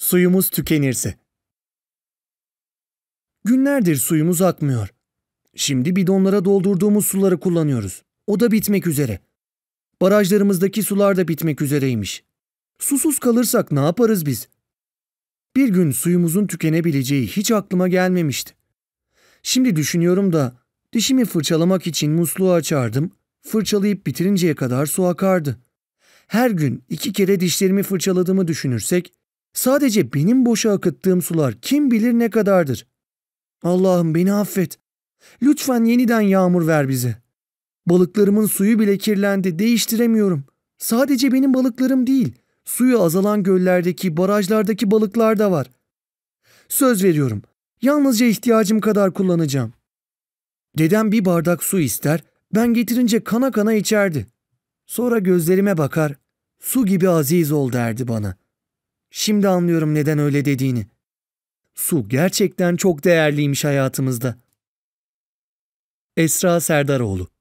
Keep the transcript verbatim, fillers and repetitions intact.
Suyumuz tükenirse. Günlerdir suyumuz akmıyor. Şimdi bidonlara doldurduğumuz suları kullanıyoruz. O da bitmek üzere. Barajlarımızdaki sular da bitmek üzereymiş. Susuz kalırsak ne yaparız biz? Bir gün suyumuzun tükenebileceği hiç aklıma gelmemişti. Şimdi düşünüyorum da dişimi fırçalamak için musluğu açardım, fırçalayıp bitirinceye kadar su akardı. Her gün iki kere dişlerimi fırçaladığımı düşünürsek, sadece benim boşa akıttığım sular kim bilir ne kadardır. Allah'ım beni affet. Lütfen yeniden yağmur ver bize. Balıklarımın suyu bile kirlendi, değiştiremiyorum. Sadece benim balıklarım değil, suyu azalan göllerdeki, barajlardaki balıklar da var. Söz veriyorum, yalnızca ihtiyacım kadar kullanacağım. Dedem bir bardak su ister, ben getirince kana kana içerdi. Sonra gözlerime bakar, su gibi aziz ol derdi bana. Şimdi anlıyorum neden öyle dediğini. Su gerçekten çok değerliymiş hayatımızda. Esra Serdaroğlu.